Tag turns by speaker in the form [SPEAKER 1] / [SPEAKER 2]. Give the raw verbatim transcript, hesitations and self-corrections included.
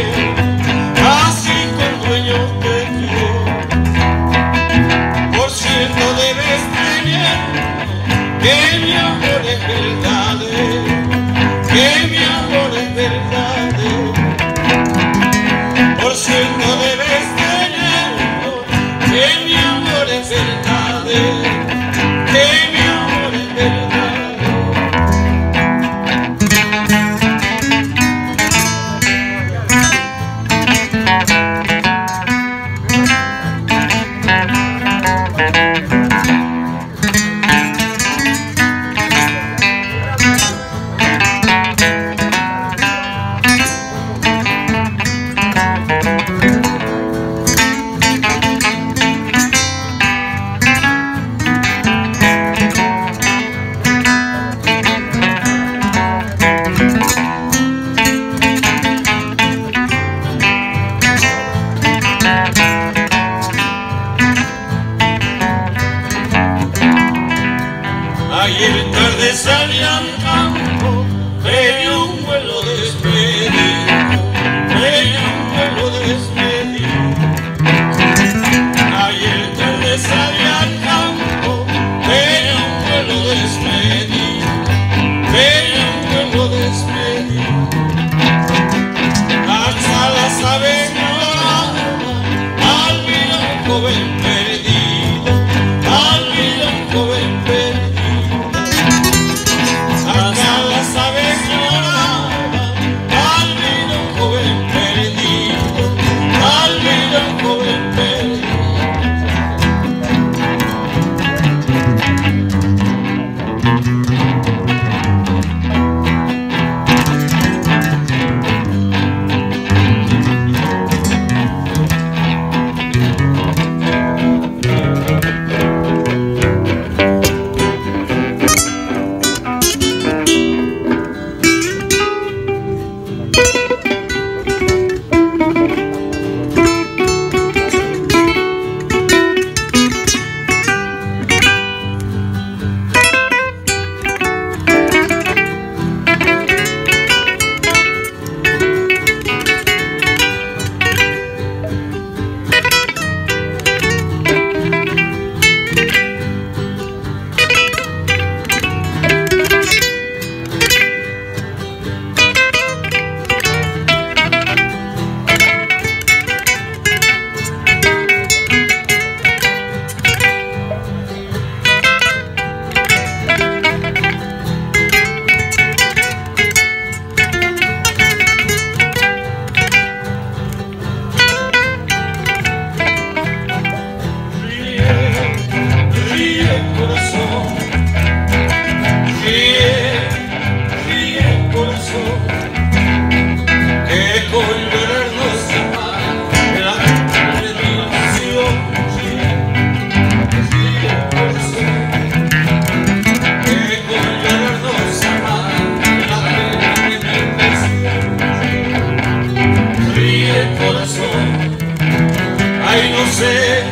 [SPEAKER 1] así con dueño te quiero. Por cierto debes tener que mi amor es verdadero, que mi amor es verdadero. Por cierto debes tener que mi amor es verdadero, que mi amor es verdadero. Ayer tarde salí al campo, pedí un vuelo despedido, pedí un vuelo despedido. Ayer tarde salí al campo, pedí un vuelo despedido, pedí un vuelo despedido. Hasta las aves lloraban, al ver un joven perdido, al ver un joven perdido. Ay, no sé